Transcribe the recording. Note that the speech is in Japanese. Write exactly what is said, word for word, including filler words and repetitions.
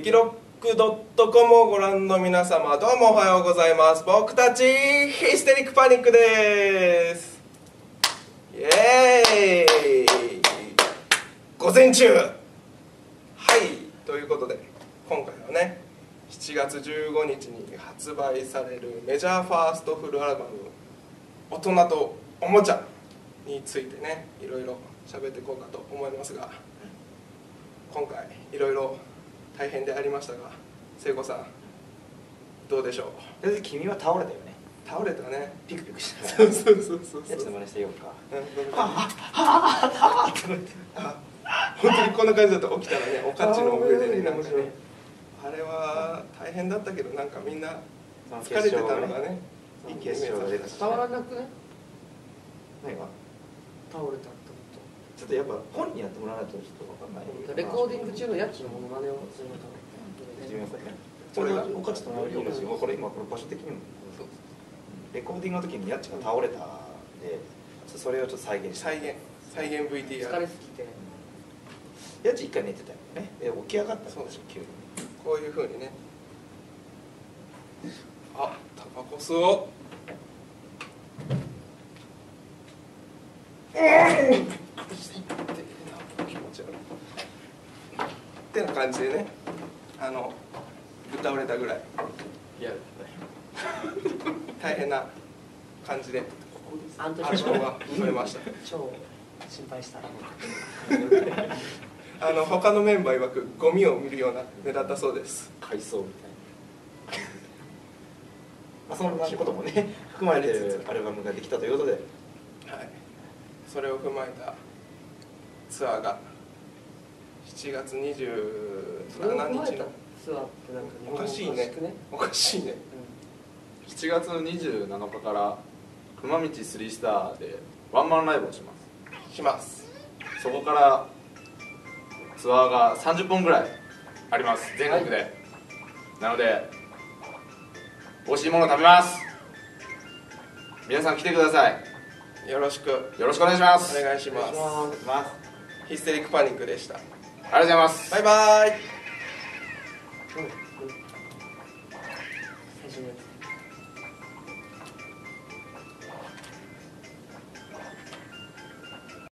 激ロックドットコム をご覧の皆様、どうもおはようございます。僕たちヒステリックパニックです。イエーイ午前中。はい、ということで今回はねしちがつじゅうごにちに発売されるメジャーファーストフルアルバム「大人とおもちゃ」についてねいろいろ喋っていこうかと思いますが、今回いろいろ大変でありましたが、聖子さんどうでしょう。 とりあえず君は倒れたよね。 倒れたね。 ピクピクしてそうそうそうそうやつの真似してようか。 本当にこんな感じだと起きたらね、おかちの上でね、なんかね、あれは大変だったけど、なんかみんな疲れてたのがね、 いい決勝が出たし。 伝わらなくね。 何が倒れたってちょっとやっぱ本人やってもらわないとちょっと分かんない。 レコーディング中のやつのモノマネをするのか始めますね。 これがおかちともいいですよ。これ今この場所的にもレコーディングの時にやっちが倒れたんで、それをちょっと再現して再現再現 ブイティーアール。 疲れすぎてやっち一回寝てたよね。で起き上がったんでしょ急に。 こういう風にね、あ、タバコ吸おう。気持ち悪いってな感じでね、あのぶっ倒れたぐらいいや大変な感じであの時アルバムが増えました。 超心配したらあの他のメンバー曰くゴミを見るような目だったそうです。 海藻みたいな。まあそんなこともね含まれてるアルバムができたということで、 はい、それを踏まえたツアーがしちがつにじゅうしちにちのツアーってなんかおかしいねおかしいねしちがつにじゅうなのかから熊道スリースターでワンマンライブをします。 します。 そこからツアーがさんじゅっぽんぐらいあります、全国で、はい、なので美味しいものを食べます。皆さん来てください。 よろしくよろしくお願いします。 お願いします。ヒステリックパニックでした。 ありがとうございます。 バイバイ。 うん